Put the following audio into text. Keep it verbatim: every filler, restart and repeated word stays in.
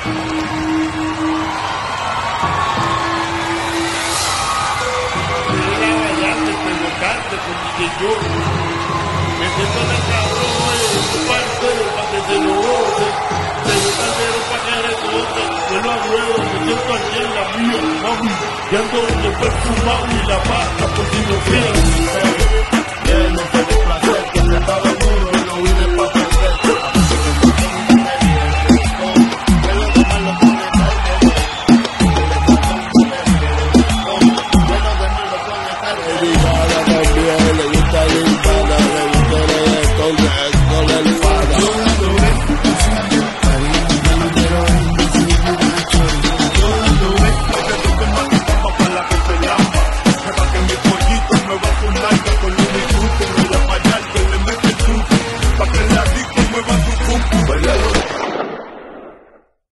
Que yo me siento en el cabrón, oye, tu parte para que se lo goce, te dio caldero para que recote, yo no abuelo, me siento aquí en la mía, mami, y ando de perfumado y la paz